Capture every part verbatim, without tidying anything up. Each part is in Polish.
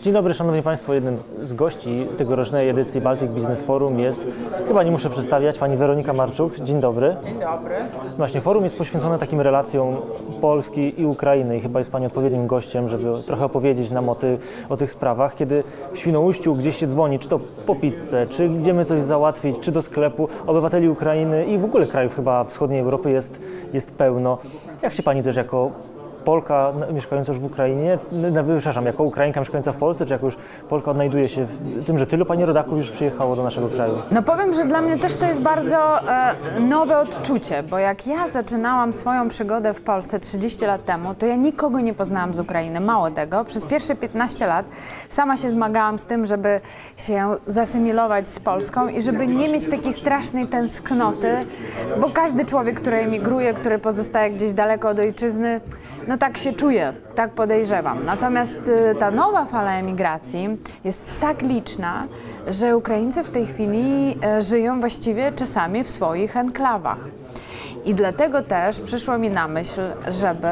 Dzień dobry, Szanowni Państwo. Jednym z gości tegorocznej edycji Baltic Business Forum jest, chyba nie muszę przedstawiać, pani Weronika Marczuk. Dzień dobry. Dzień dobry. Właśnie, forum jest poświęcone takim relacjom Polski i Ukrainy i chyba jest pani odpowiednim gościem, żeby trochę opowiedzieć nam o, ty, o tych sprawach. Kiedy w Świnoujściu gdzieś się dzwoni, czy to po pizzę, czy idziemy coś załatwić, czy do sklepu, obywateli Ukrainy i w ogóle krajów chyba wschodniej Europy jest, jest pełno. Jak się pani też jako Polka mieszkająca już w Ukrainie, no, przepraszam, jako Ukrainka mieszkająca w Polsce, czy jako już Polka odnajduje się w tym, że tylu pani rodaków już przyjechało do naszego kraju? No powiem, że dla mnie też to jest bardzo e, nowe odczucie, bo jak ja zaczynałam swoją przygodę w Polsce trzydzieści lat temu, to ja nikogo nie poznałam z Ukrainy. Mało tego, przez pierwsze piętnaście lat sama się zmagałam z tym, żeby się zasymilować z Polską i żeby nie mieć takiej strasznej tęsknoty, bo każdy człowiek, który emigruje, który pozostaje gdzieś daleko od ojczyzny, no tak się czuje, tak podejrzewam. Natomiast y, ta nowa fala emigracji jest tak liczna, że Ukraińcy w tej chwili y, żyją właściwie czasami w swoich enklawach. I dlatego też przyszło mi na myśl, żeby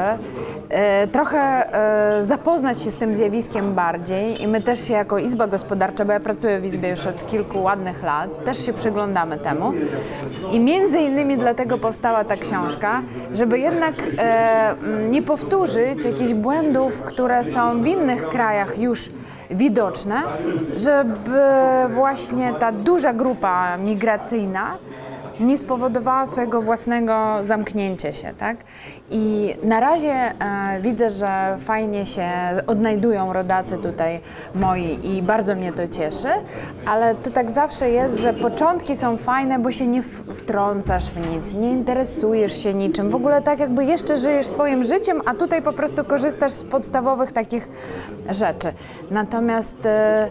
e, trochę e, zapoznać się z tym zjawiskiem bardziej i my też się jako Izba Gospodarcza, bo ja pracuję w Izbie już od kilku ładnych lat, też się przyglądamy temu i między innymi dlatego powstała ta książka, żeby jednak e, nie powtórzyć jakichś błędów, które są w innych krajach już widoczne, żeby właśnie ta duża grupa migracyjna nie spowodowała swojego własnego zamknięcia się, tak? I na razie e, widzę, że fajnie się odnajdują rodacy tutaj moi i bardzo mnie to cieszy, ale to tak zawsze jest, że początki są fajne, bo się nie wtrącasz w nic, nie interesujesz się niczym, w ogóle tak jakby jeszcze żyjesz swoim życiem, a tutaj po prostu korzystasz z podstawowych takich rzeczy. Natomiast e,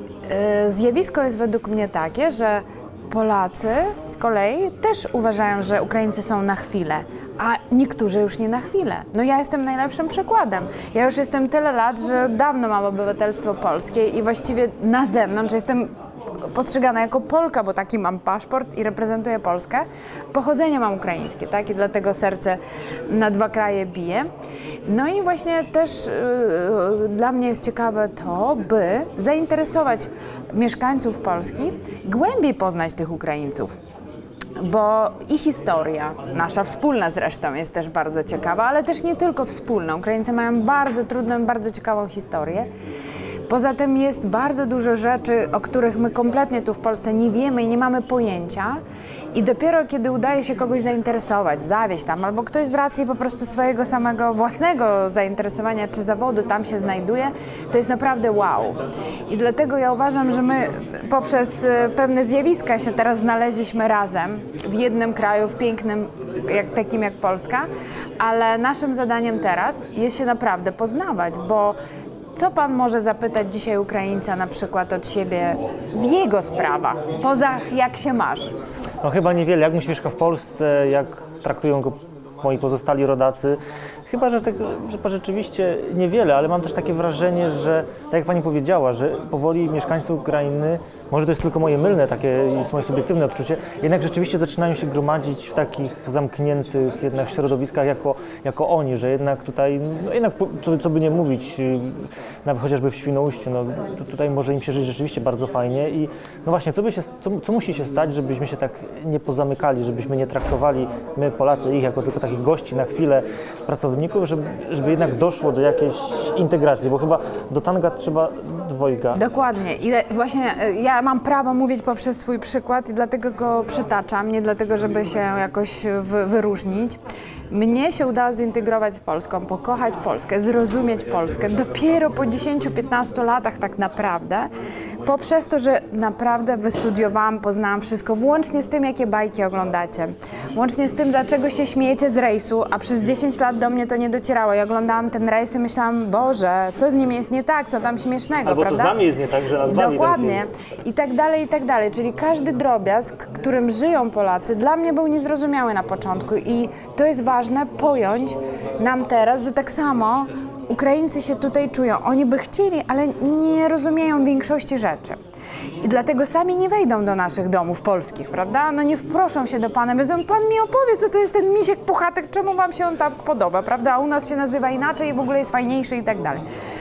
e, zjawisko jest według mnie takie, że Polacy z kolei też uważają, że Ukraińcy są na chwilę, a niektórzy już nie na chwilę. No ja jestem najlepszym przykładem. Ja już jestem tyle lat, że dawno mam obywatelstwo polskie i właściwie na zewnątrz jestem postrzegana jako Polka, bo taki mam paszport i reprezentuję Polskę. Pochodzenie mam ukraińskie, tak? I dlatego serce na dwa kraje bije. No i właśnie też yy, dla mnie jest ciekawe to, by zainteresować mieszkańców Polski, głębiej poznać tych Ukraińców. Bo ich historia, nasza wspólna zresztą, jest też bardzo ciekawa, ale też nie tylko wspólna. Ukraińcy mają bardzo trudną, bardzo ciekawą historię. Poza tym jest bardzo dużo rzeczy, o których my kompletnie tu w Polsce nie wiemy i nie mamy pojęcia. I dopiero kiedy udaje się kogoś zainteresować, zawieźć tam, albo ktoś z racji po prostu swojego samego własnego zainteresowania czy zawodu tam się znajduje, to jest naprawdę wow. I dlatego ja uważam, że my poprzez pewne zjawiska się teraz znaleźliśmy razem w jednym kraju, w pięknym, jak, takim jak Polska, ale naszym zadaniem teraz jest się naprawdę poznawać, bo co pan może zapytać dzisiaj Ukraińca na przykład od siebie w jego sprawach, poza jak się masz? No chyba niewiele. Jak mieszka w Polsce, jak traktują go moi pozostali rodacy. Chyba, że, te, że rzeczywiście niewiele, ale mam też takie wrażenie, że tak jak pani powiedziała, że powoli mieszkańcy Ukrainy, może to jest tylko moje mylne, takie jest moje subiektywne odczucie, jednak rzeczywiście zaczynają się gromadzić w takich zamkniętych jednak środowiskach jako, jako oni, że jednak tutaj, no jednak co, co by nie mówić, nawet chociażby w Świnoujściu, no tutaj może im się żyć rzeczywiście bardzo fajnie i no właśnie, co, by się, co, co musi się stać, żebyśmy się tak nie pozamykali, żebyśmy nie traktowali my Polacy ich jako tylko takich gości na chwilę, pracowników, żeby, żeby jednak doszło do jakiejś integracji, bo chyba do tanga trzeba dwojga. Dokładnie. I właśnie ja mam prawo mówić poprzez swój przykład i dlatego go przytaczam, nie dlatego, żeby się jakoś wy, wyróżnić. Mnie się udało zintegrować z Polską, pokochać Polskę, zrozumieć Polskę dopiero po dziesięciu piętnastu latach tak naprawdę, poprzez to, że naprawdę wystudiowałam, poznałam wszystko, włącznie z tym, jakie bajki oglądacie, łącznie z tym, dlaczego się śmiejecie z rejsu, a przez dziesięć lat do mnie to nie docierało. Ja oglądałam ten rejs i myślałam, Boże, co z nim jest nie tak, co tam śmiesznego, albo prawda? co z nami jest nie tak, że nas bawi. Dokładnie. I tak dalej, i tak dalej. Czyli każdy drobiazg, którym żyją Polacy, dla mnie był niezrozumiały na początku i to jest ważne, ważne pojąć nam teraz, że tak samo Ukraińcy się tutaj czują. Oni by chcieli, ale nie rozumieją większości rzeczy. I dlatego sami nie wejdą do naszych domów polskich, prawda? No nie wproszą się do Pana, powiedzą, Pan mi opowie, co to jest ten misiek puchatek, czemu Wam się on tak podoba, prawda? A u nas się nazywa inaczej i w ogóle jest fajniejszy i tak dalej.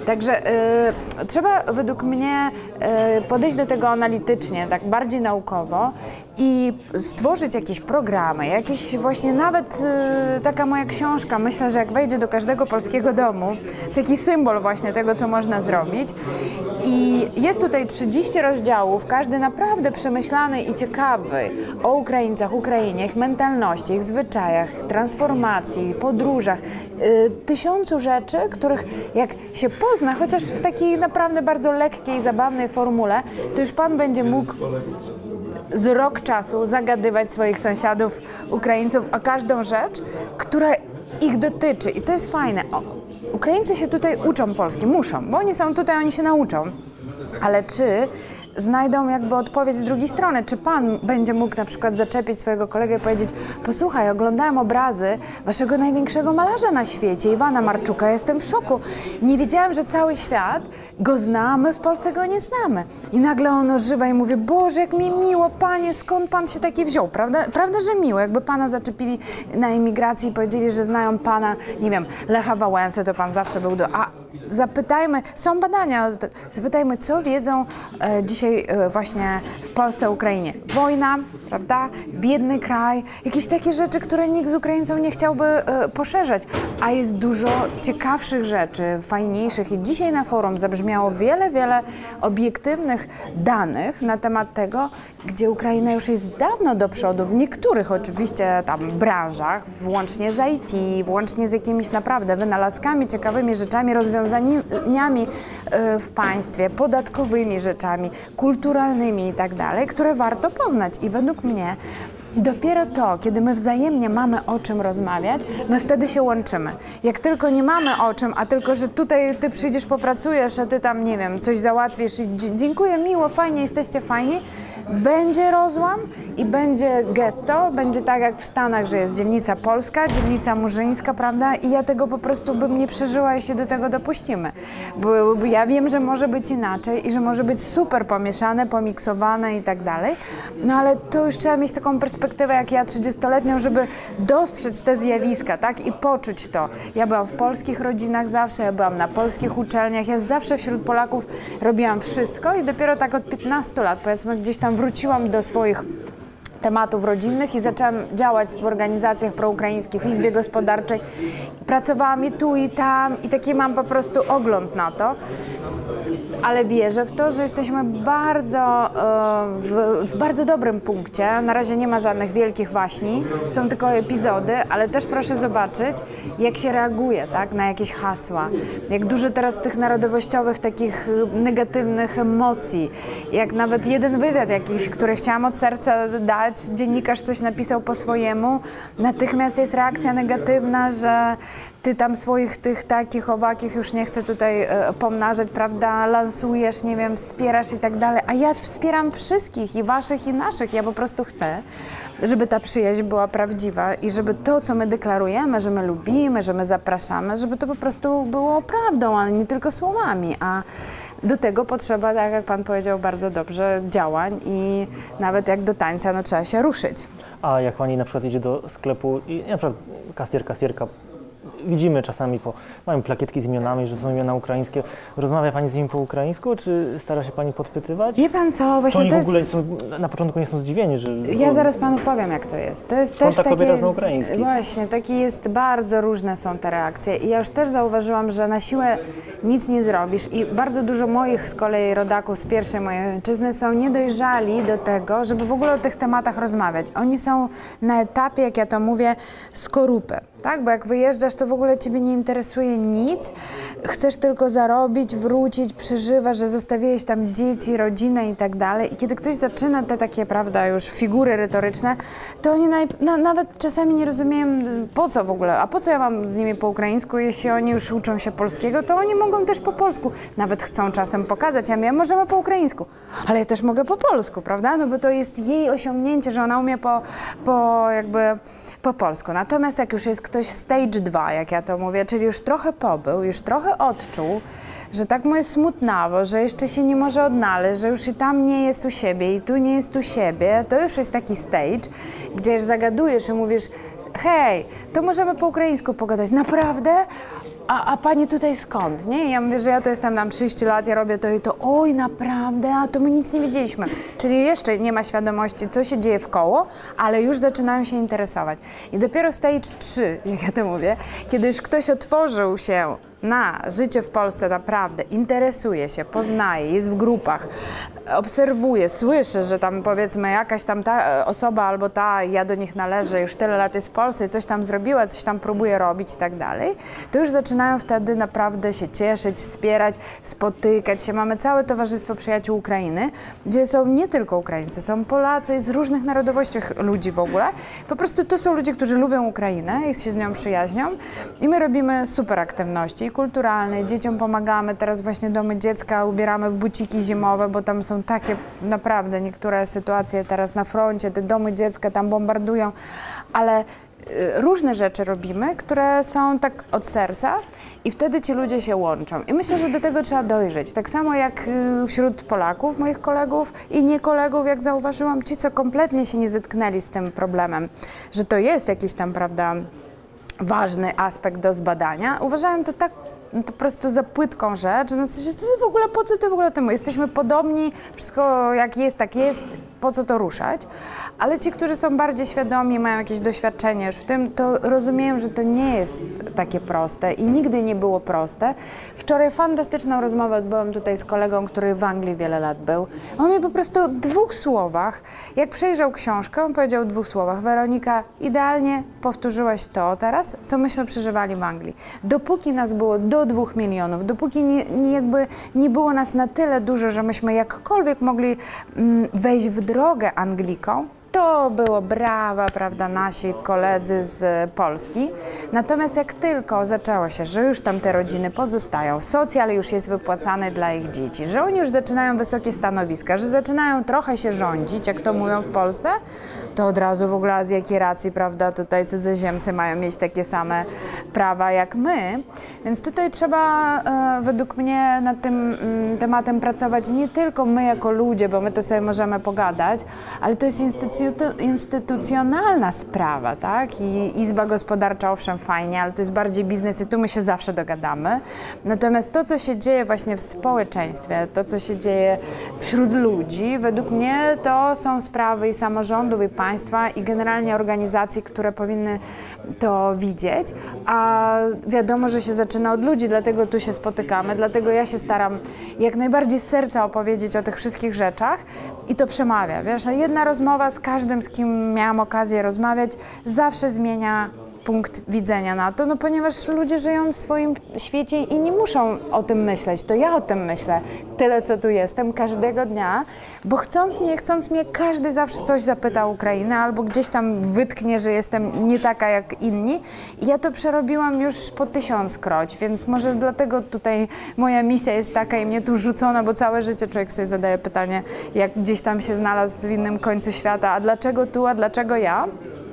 Także y, trzeba według mnie y, podejść do tego analitycznie, tak bardziej naukowo i stworzyć jakieś programy, jakieś właśnie nawet y, taka moja książka, myślę, że jak wejdzie do każdego polskiego domu, taki symbol właśnie tego, co można zrobić. I jest tutaj trzydzieści rozdziałów, każdy naprawdę przemyślany i ciekawy o Ukraińcach, Ukrainie, ich mentalności, ich zwyczajach, transformacji, podróżach, y, tysiącu rzeczy, których jak się pozna, chociaż w takiej naprawdę bardzo lekkiej, zabawnej formule, to już Pan będzie mógł z rok czasu zagadywać swoich sąsiadów, Ukraińców o każdą rzecz, która ich dotyczy. I to jest fajne. O, Ukraińcy się tutaj uczą polski, muszą, bo oni są tutaj, oni się nauczą. Ale czy znajdą jakby odpowiedź z drugiej strony? Czy Pan będzie mógł na przykład zaczepić swojego kolegę i powiedzieć: posłuchaj, oglądałem obrazy waszego największego malarza na świecie, Iwana Marczuka, jestem w szoku. Nie wiedziałem, że cały świat go zna, my w Polsce go nie znamy. I nagle on ożywa i mówi: Boże, jak mi miło, Panie, skąd Pan się taki wziął? Prawda, prawda, że miło? Jakby Pana zaczepili na emigracji i powiedzieli, że znają Pana, nie wiem, Lecha Wałęsy, to Pan zawsze był do... A zapytajmy, są badania, zapytajmy, co wiedzą e, dzisiaj e, właśnie w Polsce, Ukrainie. Wojna, prawda? Biedny kraj, jakieś takie rzeczy, które nikt z Ukraińców nie chciałby e, poszerzać. A jest dużo ciekawszych rzeczy, fajniejszych. I dzisiaj na forum zabrzmiało wiele, wiele obiektywnych danych na temat tego, gdzie Ukraina już jest dawno do przodu, w niektórych oczywiście tam branżach, włącznie z I T, włącznie z jakimiś naprawdę wynalazkami, ciekawymi rzeczami, rozwiązaniami w państwie, podatkowymi rzeczami, kulturalnymi i tak dalej, które warto poznać. I według mnie dopiero to, kiedy my wzajemnie mamy o czym rozmawiać, my wtedy się łączymy. Jak tylko nie mamy o czym, a tylko, że tutaj ty przyjdziesz, popracujesz, a ty tam, nie wiem, coś załatwisz i dziękuję, miło, fajnie, jesteście fajni, będzie rozłam i będzie getto, będzie tak jak w Stanach, że jest dzielnica polska, dzielnica murzyńska, prawda? I ja tego po prostu bym nie przeżyła, jeśli do tego dopuścimy. Bo, bo ja wiem, że może być inaczej i że może być super pomieszane, pomiksowane i tak dalej, no ale to już trzeba mieć taką perspektywę jak ja trzydziestoletnią, żeby dostrzec te zjawiska, tak? I poczuć to. Ja byłam w polskich rodzinach zawsze, ja byłam na polskich uczelniach, ja zawsze wśród Polaków robiłam wszystko i dopiero tak od piętnastu lat, powiedzmy, gdzieś tam wróciłam do swoich tematów rodzinnych i zaczęłam działać w organizacjach proukraińskich, w Izbie Gospodarczej. Pracowałam i tu, i tam i taki mam po prostu ogląd na to. Ale wierzę w to, że jesteśmy bardzo, w, w bardzo dobrym punkcie. Na razie nie ma żadnych wielkich waśni, są tylko epizody, ale też proszę zobaczyć, jak się reaguje, tak, na jakieś hasła. Jak dużo teraz tych narodowościowych, takich negatywnych emocji. Jak nawet jeden wywiad jakiś, który chciałam od serca dać, dziennikarz coś napisał po swojemu, natychmiast jest reakcja negatywna, że ty tam swoich tych takich, owakich już nie chcę tutaj e, pomnażać, prawda, lansujesz, nie wiem, wspierasz i tak dalej, a ja wspieram wszystkich, i waszych, i naszych. Ja po prostu chcę, żeby ta przyjaźń była prawdziwa i żeby to, co my deklarujemy, że my lubimy, że my zapraszamy, żeby to po prostu było prawdą, ale nie tylko słowami, a do tego potrzeba, tak jak Pan powiedział bardzo dobrze, działań i nawet jak do tańca, no trzeba się ruszyć. A jak Pani na przykład idzie do sklepu i na przykład kasjer, kasjerka, widzimy czasami, po, mają plakietki z imionami, że są imiona ukraińskie. Rozmawia Pani z nimi po ukraińsku, czy stara się Pani podpytywać? Wie Pan co, właśnie to oni to w jest... ogóle są, na początku nie są zdziwieni, że... Ja zaraz Panu powiem, jak to jest. To jest Skąd też ta takie... kobieta zna ukraiński? Właśnie, takie jest, bardzo różne są te reakcje i ja już też zauważyłam, że na siłę nic nie zrobisz i bardzo dużo moich z kolei rodaków z pierwszej mojej ojczyzny są niedojrzali do tego, żeby w ogóle o tych tematach rozmawiać. Oni są na etapie, jak ja to mówię, skorupy. Tak? Bo jak wyjeżdżasz, to w ogóle Ciebie nie interesuje nic, chcesz tylko zarobić, wrócić, przeżywasz, że zostawiłeś tam dzieci, rodzinę i tak dalej. I kiedy ktoś zaczyna te takie, prawda, już figury retoryczne, to oni naj, na, nawet czasami nie rozumieją, po co w ogóle, a po co ja mam z nimi po ukraińsku, jeśli oni już uczą się polskiego, to oni mogą też po polsku, nawet chcą czasem pokazać, a my możemy po ukraińsku, ale ja też mogę po polsku, prawda, no bo to jest jej osiągnięcie, że ona umie po, po jakby po polsku. Natomiast jak już jest ktoś stage dwa, jak ja to mówię, czyli już trochę pobył, już trochę odczuł, że tak mu jest smutnawo, że jeszcze się nie może odnaleźć, że już i tam nie jest u siebie i tu nie jest u siebie, to już jest taki stage, gdzie już zagadujesz i mówisz: hej, to możemy po ukraińsku pogadać. Naprawdę? a, a pani tutaj skąd, nie? I ja mówię, że ja to jestem tam trzydzieści lat, ja robię to i to, oj, naprawdę, a to my nic nie wiedzieliśmy. Czyli jeszcze nie ma świadomości, co się dzieje w koło, ale już zaczynają się interesować. I dopiero stage trzy, jak ja to mówię, kiedy już ktoś otworzył się na życie w Polsce naprawdę, interesuje się, poznaje, jest w grupach, obserwuje, słyszy, że tam powiedzmy jakaś tam ta osoba albo ta, ja do nich należę, już tyle lat jest w Polsce i coś tam zrobiła, coś tam próbuje robić i tak dalej, to już zaczynają wtedy naprawdę się cieszyć, wspierać, spotykać się. Mamy całe Towarzystwo Przyjaciół Ukrainy, gdzie są nie tylko Ukraińcy, są Polacy z różnych narodowości ludzi w ogóle. Po prostu to są ludzie, którzy lubią Ukrainę i się z nią przyjaźnią i my robimy super aktywności kulturalne, dzieciom pomagamy, teraz właśnie domy dziecka ubieramy w buciki zimowe, bo tam są takie naprawdę niektóre sytuacje teraz na froncie, te domy dziecka tam bombardują, ale różne rzeczy robimy, które są tak od serca i wtedy ci ludzie się łączą. I myślę, że do tego trzeba dojrzeć. Tak samo jak wśród Polaków, moich kolegów i nie kolegów, jak zauważyłam, ci, co kompletnie się nie zetknęli z tym problemem, że to jest jakiś tam, prawda, ważny aspekt do zbadania. Uważałem to tak po prostu za płytką rzecz, że w ogóle po co ty w ogóle temu? Jesteśmy podobni, wszystko jak jest, tak jest, po co to ruszać? Ale ci, którzy są bardziej świadomi, mają jakieś doświadczenie już w tym, to rozumieją, że to nie jest takie proste i nigdy nie było proste. Wczoraj fantastyczną rozmowę odbyłam tutaj z kolegą, który w Anglii wiele lat był. On mi po prostu w dwóch słowach, jak przejrzał książkę, on powiedział w dwóch słowach: Weronika, idealnie powtórzyłaś to teraz, co myśmy przeżywali w Anglii. Dopóki nas było do dwóch milionów, dopóki nie, nie, jakby nie było nas na tyle dużo, że myśmy jakkolwiek mogli mm, wejść w drogę Anglikom, to było brawa, prawda, nasi koledzy z Polski. Natomiast jak tylko zaczęło się, że już tam te rodziny pozostają, socjal już jest wypłacany dla ich dzieci, że oni już zaczynają wysokie stanowiska, że zaczynają trochę się rządzić, jak to mówią w Polsce, to od razu w ogóle z jakiej racji, prawda, tutaj cudzoziemcy mają mieć takie same prawa jak my. Więc tutaj trzeba e, według mnie nad tym m, tematem pracować nie tylko my jako ludzie, bo my to sobie możemy pogadać, ale to jest instytucja instytucjonalna sprawa, tak? I Izba Gospodarcza, owszem, fajnie, ale to jest bardziej biznes i tu my się zawsze dogadamy. Natomiast to, co się dzieje właśnie w społeczeństwie, to, co się dzieje wśród ludzi, według mnie to są sprawy i samorządów, i państwa, i generalnie organizacji, które powinny to widzieć, a wiadomo, że się zaczyna od ludzi, dlatego tu się spotykamy, dlatego ja się staram jak najbardziej z serca opowiedzieć o tych wszystkich rzeczach i to przemawia. Wiesz, jedna rozmowa z każdym, z kim miałam okazję rozmawiać, zawsze zmienia punkt widzenia na to, no ponieważ ludzie żyją w swoim świecie i nie muszą o tym myśleć. To ja o tym myślę, tyle co tu jestem, każdego dnia, bo chcąc, nie chcąc mnie, każdy zawsze coś zapyta o Ukrainę albo gdzieś tam wytknie, że jestem nie taka jak inni. I ja to przerobiłam już po tysiąckroć, więc może dlatego tutaj moja misja jest taka i mnie tu rzucono, bo całe życie człowiek sobie zadaje pytanie, jak gdzieś tam się znalazł w innym końcu świata, a dlaczego tu, a dlaczego ja?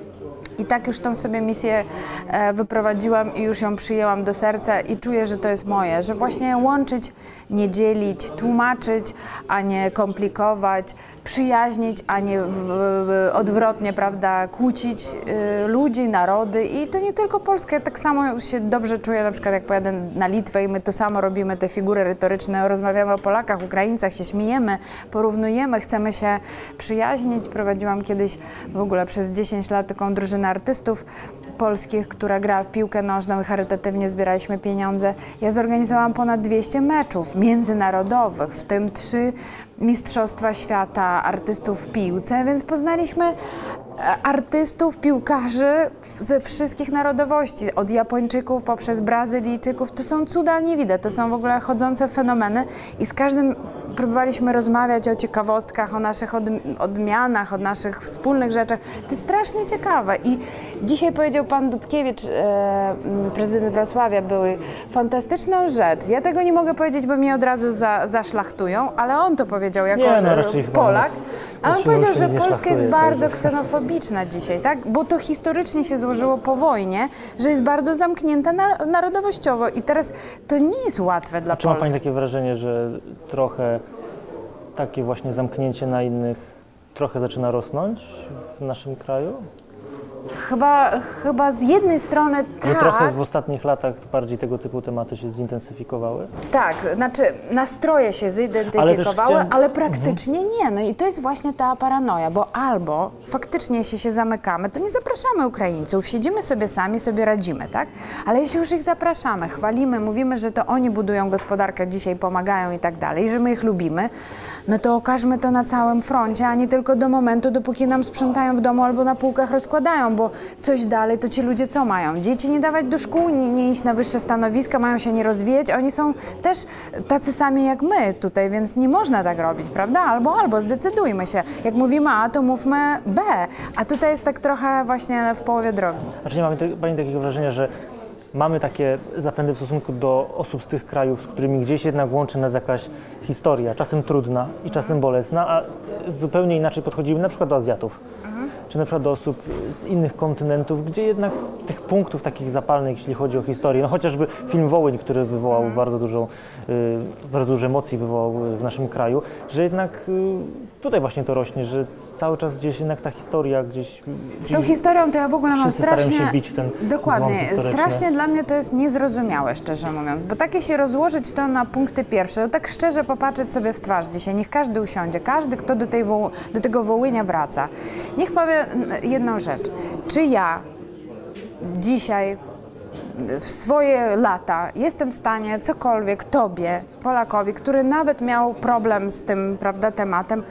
I tak już tą sobie misję e, wyprowadziłam i już ją przyjęłam do serca i czuję, że to jest moje, że właśnie łączyć, nie dzielić, tłumaczyć, a nie komplikować, przyjaźnić, a nie w, w, odwrotnie, prawda, kłócić y, ludzi, narody i to nie tylko Polskę, tak samo się dobrze czuję, na przykład jak pojadę na Litwę i my to samo robimy, te figury retoryczne, rozmawiamy o Polakach, Ukraińcach, się śmiejemy, porównujemy, chcemy się przyjaźnić. Prowadziłam kiedyś w ogóle przez dziesięć lat taką drużynę artystów polskich, która grała w piłkę nożną i charytatywnie zbieraliśmy pieniądze. Ja zorganizowałam ponad dwieście meczów międzynarodowych, w tym trzy Mistrzostwa Świata artystów w piłce, więc poznaliśmy artystów, piłkarzy ze wszystkich narodowości, od Japończyków poprzez Brazylijczyków. To są cuda nie widać, to są w ogóle chodzące fenomeny i z każdym próbowaliśmy rozmawiać o ciekawostkach, o naszych odmianach, o naszych wspólnych rzeczach. To jest strasznie ciekawe i dzisiaj powiedział pan Dudkiewicz, e, prezydent Wrocławia były, fantastyczną rzecz. Ja tego nie mogę powiedzieć, bo mnie od razu za, zaszlachtują, ale on to powiedział jako nie, no, raczej Polak. A on powiedział, że Polska jest bardzo tak. ksenofobiczna dzisiaj, tak? Bo to historycznie się złożyło po wojnie, że jest bardzo zamknięta na, narodowościowo i teraz to nie jest łatwe dla Czy ma Polski. pani takie wrażenie, że trochę takie właśnie zamknięcie na innych trochę zaczyna rosnąć w naszym kraju? Chyba, chyba z jednej strony Że trochę tak, w ostatnich latach bardziej tego typu tematy się zintensyfikowały? tak, znaczy nastroje się zidentyfikowały, ale, chciałem- praktycznie nie. No i to jest właśnie ta paranoja, bo albo faktycznie jeśli się zamykamy, to nie zapraszamy Ukraińców, siedzimy sobie sami, sobie radzimy, tak? Ale jeśli już ich zapraszamy, chwalimy, mówimy, że to oni budują gospodarkę dzisiaj, pomagają i tak dalej, że my ich lubimy, no to okażmy to na całym froncie, a nie tylko do momentu, dopóki nam sprzątają w domu albo na półkach rozkładają, bo coś dalej to ci ludzie co mają? Dzieci nie dawać do szkół, nie, nie iść na wyższe stanowiska, mają się nie rozwijać, oni są też tacy sami jak my tutaj, więc nie można tak robić, prawda? Albo, albo zdecydujmy się. Jak mówimy A, to mówmy B, a tutaj jest tak trochę właśnie w połowie drogi. Znaczy nie mamy te, Pani takiego wrażenia, że mamy takie zapędy w stosunku do osób z tych krajów, z którymi gdzieś jednak łączy nas jakaś historia, czasem trudna i czasem bolesna, a zupełnie inaczej podchodzimy na przykład do Azjatów, czy na przykład do osób z innych kontynentów, gdzie jednak tych punktów takich zapalnych, jeśli chodzi o historię, no chociażby film Wołyń, który wywołał bardzo dużą, y, bardzo dużo emocji wywołał w naszym kraju, że jednak y, tutaj właśnie to rośnie, że cały czas gdzieś jednak ta historia gdzieś... Z tą historią to ja w ogóle mam Wszyscy starają strasznie... się bić w ten Dokładnie. dzwon historyczny. Strasznie dla mnie to jest niezrozumiałe, szczerze mówiąc, bo tak jeśli rozłożyć to na punkty pierwsze, to tak szczerze popatrzeć sobie w twarz dzisiaj, niech każdy usiądzie, każdy, kto do, tej Woł- do tego Wołynia wraca, niech powie jedną rzecz. Czy ja dzisiaj w swoje lata jestem w stanie cokolwiek Tobie, Polakowi, który nawet miał problem z tym, prawda, tematem,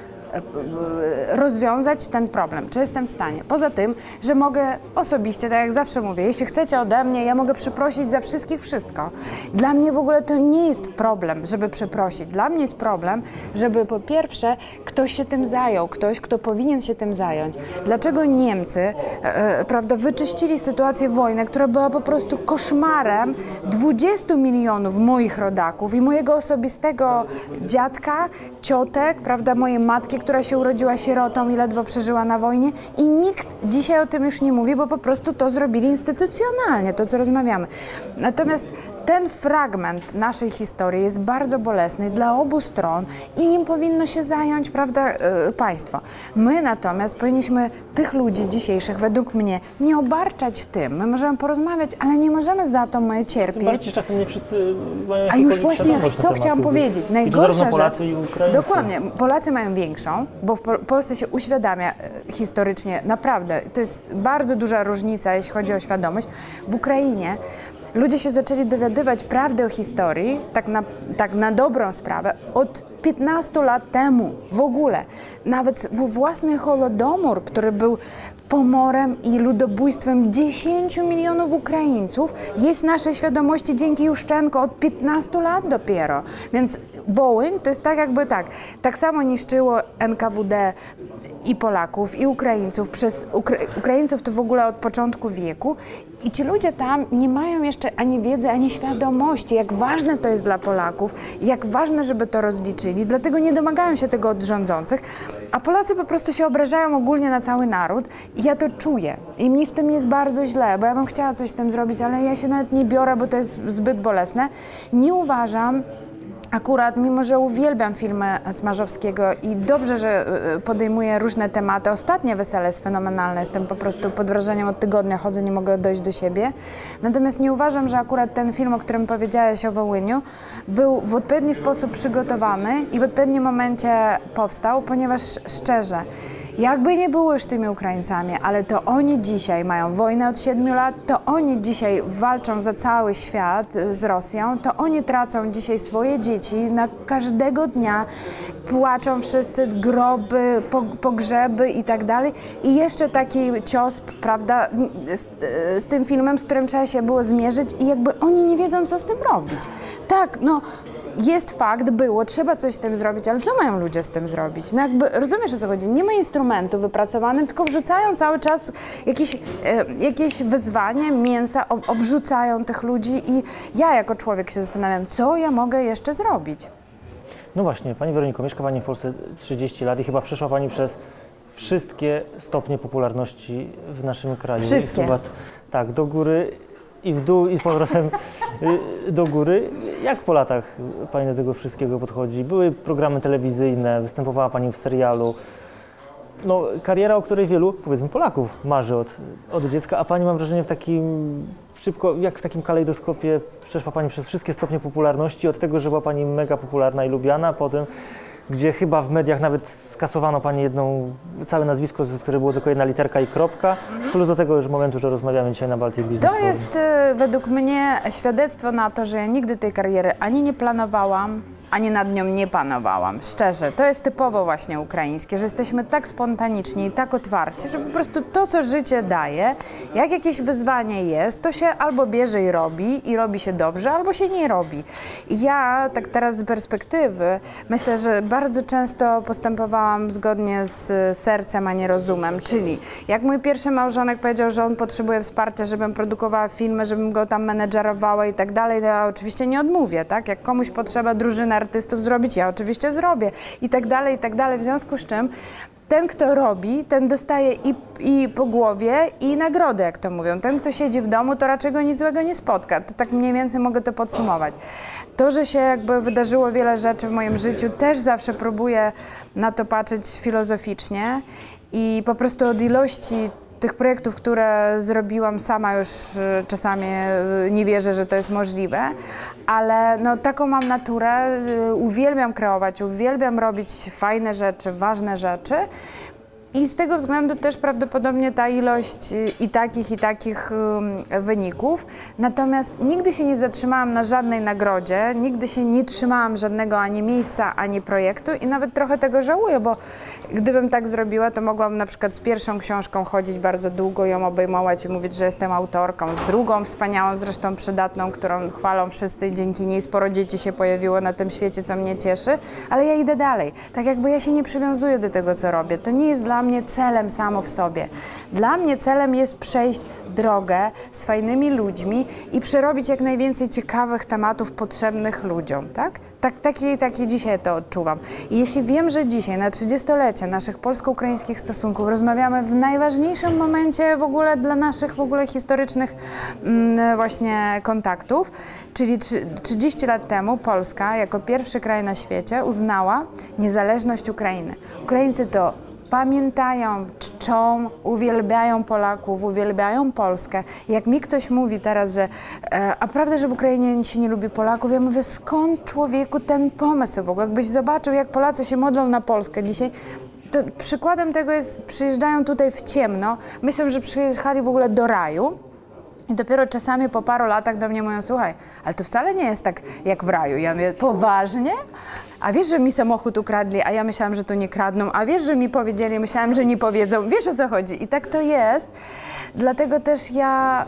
rozwiązać ten problem, czy jestem w stanie. Poza tym, że mogę osobiście, tak jak zawsze mówię, jeśli chcecie ode mnie, ja mogę przeprosić za wszystkich wszystko. Dla mnie w ogóle to nie jest problem, żeby przeprosić. Dla mnie jest problem, żeby po pierwsze ktoś się tym zajął, ktoś, kto powinien się tym zająć. Dlaczego Niemcy, e, prawda, wyczyścili sytuację wojny, która była po prostu koszmarem dwudziestu milionów moich rodaków i mojego osobistego dziadka, ciotek, prawda, mojej matki, która się urodziła sierotą i ledwo przeżyła na wojnie i nikt dzisiaj o tym już nie mówi, bo po prostu to zrobili instytucjonalnie, to co rozmawiamy. Natomiast ten fragment naszej historii jest bardzo bolesny dla obu stron i nim powinno się zająć, prawda, yy, państwo. My natomiast powinniśmy tych ludzi dzisiejszych, według mnie, nie obarczać tym. My możemy porozmawiać, ale nie możemy za to my Tym cierpieć. bardziej czasem nie wszyscy mają A już jakąkolwiek właśnie, świadomość na co temat. chciałam powiedzieć, I to najgorsza zarówno Polacy rzecz, i Ukraińcy. dokładnie, Polacy mają większą, bo w Pol- Polsce się uświadamia e, historycznie, naprawdę, to jest bardzo duża różnica, jeśli chodzi o świadomość. W Ukrainie ludzie się zaczęli dowiadywać prawdy o historii, tak na, tak na dobrą sprawę, od piętnastu lat temu w ogóle. Nawet własny Holodomor, który był pomorem i ludobójstwem dziesięciu milionów Ukraińców, jest w naszej świadomości dzięki Juszczenko od piętnastu lat dopiero. Więc Wołyń to jest tak jakby tak, tak samo niszczyło N K W D i Polaków, i Ukraińców, przez Ukra Ukraińców to w ogóle od początku wieku. I ci ludzie tam nie mają jeszcze ani wiedzy, ani świadomości, jak ważne to jest dla Polaków, jak ważne, żeby to rozliczyli, dlatego nie domagają się tego od rządzących, a Polacy po prostu się obrażają ogólnie na cały naród i ja to czuję. I mi z tym jest bardzo źle, bo ja bym chciała coś z tym zrobić, ale ja się nawet nie biorę, bo to jest zbyt bolesne. Nie uważam, akurat, mimo że uwielbiam filmy Smarzowskiego i dobrze, że podejmuje różne tematy. Ostatnie Wesele jest fenomenalne, jestem po prostu pod wrażeniem od tygodnia, chodzę, nie mogę dojść do siebie. Natomiast nie uważam, że akurat ten film, o którym powiedziałeś o Wołyniu, był w odpowiedni sposób przygotowany i w odpowiednim momencie powstał, ponieważ szczerze, jakby nie było już tymi Ukraińcami, ale to oni dzisiaj mają wojnę od siedmiu lat, to oni dzisiaj walczą za cały świat z Rosją, to oni tracą dzisiaj swoje dzieci na każdego dnia, płaczą wszyscy, groby, pogrzeby i tak dalej. I jeszcze taki cios, prawda, z, z tym filmem, z którym trzeba się było zmierzyć i jakby oni nie wiedzą, co z tym robić. Tak, no... Jest fakt, było, trzeba coś z tym zrobić, ale co mają ludzie z tym zrobić? No jakby, rozumiesz, o co chodzi? Nie ma instrumentu wypracowanym, tylko wrzucają cały czas jakieś, e, jakieś wyzwanie, mięsa, ob, obrzucają tych ludzi i ja jako człowiek się zastanawiam, co ja mogę jeszcze zrobić? No właśnie, Pani Weroniko, mieszka Pani w Polsce trzydzieści lat i chyba przeszła Pani przez wszystkie stopnie popularności w naszym kraju. Wszystkie. I chyba, tak, do góry i w dół i z powrotem do góry. Jak po latach Pani do tego wszystkiego podchodzi? Były programy telewizyjne, występowała Pani w serialu. no, kariera, o której wielu, powiedzmy, Polaków marzy od, od dziecka, a pani, mam wrażenie, w takim szybko, jak w takim kalejdoskopie przeszła pani przez wszystkie stopnie popularności, od tego, że była pani mega popularna i lubiana, potem, gdzie chyba w mediach nawet skasowano pani jedną, całe nazwisko, z której było tylko jedna literka i kropka, plus do tego już momentu, że rozmawiamy dzisiaj na Baltic Business To Forum. jest y, według mnie świadectwo na to, że ja nigdy tej kariery ani nie planowałam, ani nad nią nie panowałam. Szczerze, to jest typowo właśnie ukraińskie, że jesteśmy tak spontaniczni i tak otwarci, że po prostu to, co życie daje, jak jakieś wyzwanie jest, to się albo bierze i robi, i robi się dobrze, albo się nie robi. I ja, tak teraz z perspektywy, myślę, że bardzo często postępowałam zgodnie z sercem, a nie rozumem, czyli jak mój pierwszy małżonek powiedział, że on potrzebuje wsparcia, żebym produkowała filmy, żebym go tam menedżerowała i tak dalej, to ja oczywiście nie odmówię, tak? Jak komuś potrzeba drużyny artystów zrobić, ja oczywiście zrobię i tak dalej, i tak dalej. W związku z czym ten, kto robi, ten dostaje i, i po głowie, i nagrodę, jak to mówią. Ten, kto siedzi w domu, to raczej go nic złego nie spotka. To tak mniej więcej mogę to podsumować. To, że się jakby wydarzyło wiele rzeczy w moim życiu, też zawsze próbuję na to patrzeć filozoficznie i po prostu od ilości tych projektów, które zrobiłam sama, już czasami nie wierzę, że to jest możliwe, ale no, taką mam naturę, uwielbiam kreować, uwielbiam robić fajne rzeczy, ważne rzeczy. I z tego względu też prawdopodobnie ta ilość i takich, i takich um, wyników. Natomiast nigdy się nie zatrzymałam na żadnej nagrodzie, nigdy się nie trzymałam żadnego ani miejsca, ani projektu i nawet trochę tego żałuję, bo gdybym tak zrobiła, to mogłam na przykład z pierwszą książką chodzić bardzo długo, ją obejmować i mówić, że jestem autorką, z drugą wspaniałą, zresztą przydatną, którą chwalą wszyscy i dzięki niej sporo dzieci się pojawiło na tym świecie, co mnie cieszy, ale ja idę dalej. Tak jakby ja się nie przywiązuję do tego, co robię. To nie jest dla mnie celem samo w sobie. Dla mnie celem jest przejść drogę z fajnymi ludźmi i przerobić jak najwięcej ciekawych tematów potrzebnych ludziom, tak? Tak, takie, takie dzisiaj to odczuwam. I jeśli wiem, że dzisiaj na trzydziestolecie naszych polsko-ukraińskich stosunków rozmawiamy w najważniejszym momencie w ogóle dla naszych w ogóle historycznych mm, właśnie kontaktów, czyli trzydzieści lat temu Polska jako pierwszy kraj na świecie uznała niezależność Ukrainy. Ukraińcy to pamiętają, czczą, uwielbiają Polaków, uwielbiają Polskę. Jak mi ktoś mówi teraz, że e, a prawda, że w Ukrainie się nie lubi Polaków, ja mówię, skąd człowieku ten pomysł w ogóle? Jakbyś zobaczył, jak Polacy się modlą na Polskę dzisiaj, to przykładem tego jest, przyjeżdżają tutaj w ciemno, myślą, że przyjechali w ogóle do raju. I dopiero czasami po paru latach do mnie mówią, słuchaj, ale to wcale nie jest tak jak w raju. Ja mówię, poważnie? A wiesz, że mi samochód ukradli, a ja myślałam, że tu nie kradną, a wiesz, że mi powiedzieli, myślałam, że nie powiedzą. Wiesz, o co chodzi? I tak to jest. Dlatego też ja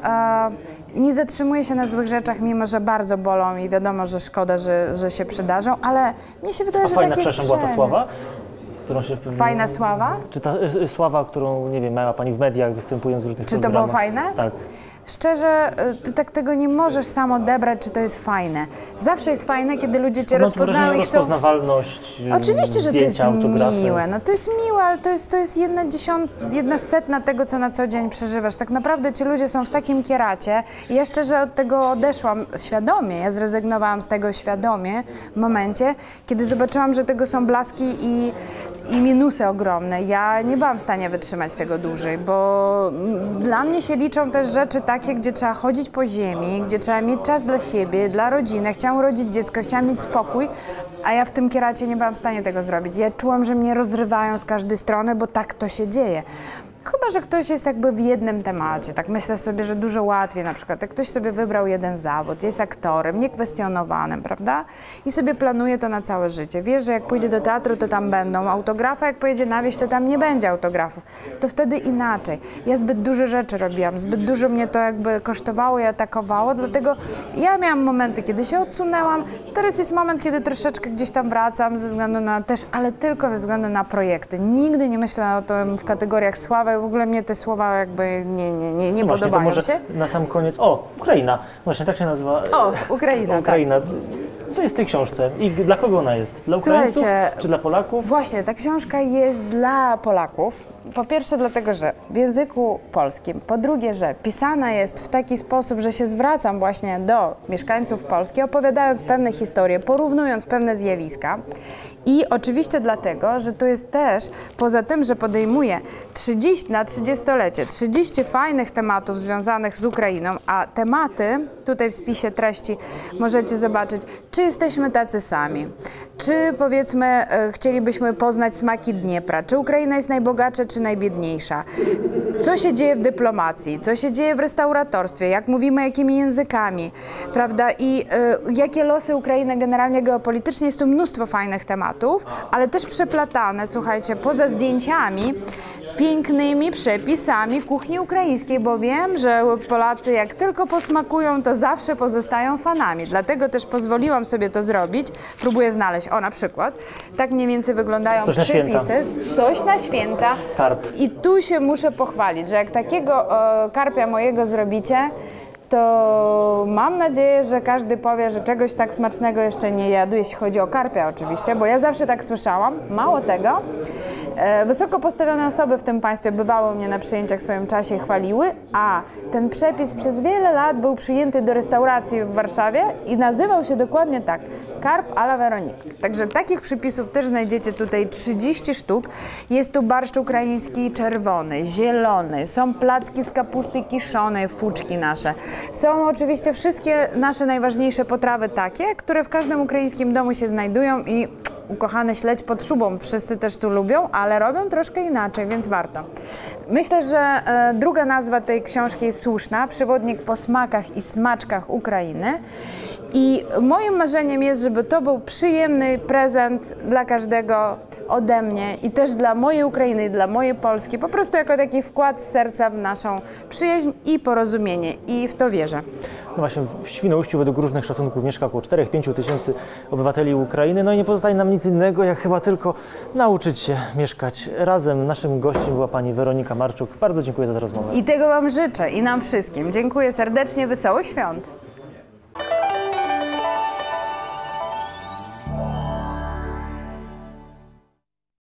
e, nie zatrzymuję się na złych rzeczach, mimo że bardzo bolą i wiadomo, że szkoda, że, że się przydarzą, ale mnie się wydaje, a że fajna, tak jest przepraszam, była ta wszędzie. sława? Którą się w pewnym... Fajna sława? Czy ta y, sława, którą, nie wiem, miała pani w mediach, występując w różnych Czy to programach? było fajne? Tak. Szczerze, ty tak tego nie możesz sam odebrać, czy to jest fajne. Zawsze jest fajne, kiedy ludzie cię Mam rozpoznają i chcą... rozpoznawalność, ym, Oczywiście, że to jest zdjęcia, autografy. miłe. No to jest miłe, ale to jest, to jest jedna, dziesiąt, jedna setna tego, co na co dzień przeżywasz. Tak naprawdę ci ludzie są w takim kieracie i ja szczerze od tego odeszłam świadomie. Ja zrezygnowałam z tego świadomie w momencie, kiedy zobaczyłam, że tego są blaski i, i minusy ogromne. Ja nie byłam w stanie wytrzymać tego dłużej, bo dla mnie się liczą też rzeczy takie, gdzie trzeba chodzić po ziemi, gdzie trzeba mieć czas dla siebie, dla rodziny. Chciałam urodzić dziecko, chciałam mieć spokój, a ja w tym kieracie nie byłam w stanie tego zrobić. Ja czułam, że mnie rozrywają z każdej strony, bo tak to się dzieje. Chyba że ktoś jest jakby w jednym temacie. Tak myślę sobie, że dużo łatwiej na przykład, jak ktoś sobie wybrał jeden zawód, jest aktorem, niekwestionowanym, prawda? I sobie planuje to na całe życie. Wiesz, że jak pójdzie do teatru, to tam będą autografy, jak pojedzie na wieś, to tam nie będzie autografów. To wtedy inaczej. Ja zbyt dużo rzeczy robiłam, zbyt dużo mnie to jakby kosztowało i atakowało, dlatego ja miałam momenty, kiedy się odsunęłam. Teraz jest moment, kiedy troszeczkę gdzieś tam wracam ze względu na też, ale tylko ze względu na projekty. Nigdy nie myślę o tym w kategoriach sławy. W ogóle mnie te słowa jakby nie, nie, nie, nie No właśnie, to podobają może się. na sam koniec, o, Ukraina, właśnie tak się nazywa. O, Ukraina, Ukraina. tak. Co jest w tej książce i dla kogo ona jest? Dla Ukraińców Słuchajcie, czy dla Polaków? Właśnie, ta książka jest dla Polaków. Po pierwsze dlatego, że w języku polskim. Po drugie, że pisana jest w taki sposób, że się zwracam właśnie do mieszkańców Polski, opowiadając pewne historie, porównując pewne zjawiska. I oczywiście dlatego, że tu jest też, poza tym, że podejmuje trzydzieści na trzydziestolecie, trzydzieści fajnych tematów związanych z Ukrainą, a tematy, tutaj w spisie treści możecie zobaczyć, czy jesteśmy tacy sami, czy powiedzmy e, chcielibyśmy poznać smaki Dniepra, czy Ukraina jest najbogatsza, czy najbiedniejsza, co się dzieje w dyplomacji, co się dzieje w restauratorstwie, jak mówimy jakimi językami, prawda, i e, jakie losy Ukrainy generalnie geopolitycznie, jest tu mnóstwo fajnych tematów, ale też przeplatane, słuchajcie, poza zdjęciami, pięknymi przepisami kuchni ukraińskiej, bo wiem, że Polacy jak tylko posmakują, to zawsze pozostają fanami. Dlatego też pozwoliłam sobie to zrobić. Próbuję znaleźć, o na przykład, tak mniej więcej wyglądają Coś na przepisy. święta. Coś na święta. Karp. I tu się muszę pochwalić, że jak takiego e, karpia mojego zrobicie, to mam nadzieję, że każdy powie, że czegoś tak smacznego jeszcze nie jadł, jeśli chodzi o karpia oczywiście, bo ja zawsze tak słyszałam. Mało tego, e, wysoko postawione osoby w tym państwie bywały mnie na przyjęciach w swoim czasie i chwaliły, a ten przepis przez wiele lat był przyjęty do restauracji w Warszawie i nazywał się dokładnie tak, karp à la Véronique. Także takich przepisów też znajdziecie tutaj trzydzieści sztuk. Jest tu barszcz ukraiński czerwony, zielony, są placki z kapusty kiszonej, fuczki nasze. Są oczywiście wszystkie nasze najważniejsze potrawy takie, które w każdym ukraińskim domu się znajdują i ukochane śledź pod szubą. Wszyscy też tu lubią, ale robią troszkę inaczej, więc warto. Myślę, że e, druga nazwa tej książki jest słuszna. Przewodnik po smakach i smaczkach Ukrainy. I moim marzeniem jest, żeby to był przyjemny prezent dla każdego ode mnie i też dla mojej Ukrainy i dla mojej Polski. Po prostu jako taki wkład z serca w naszą przyjaźń i porozumienie. I w to wierzę. No właśnie, w Świnoujściu według różnych szacunków mieszka około cztery do pięciu tysięcy obywateli Ukrainy. No i nie pozostaje nam nic innego, jak chyba tylko nauczyć się mieszkać razem. Naszym gościem była pani Weronika Marczuk. Bardzo dziękuję za tę rozmowę. I tego wam życzę i nam wszystkim. Dziękuję serdecznie, wesołych świąt.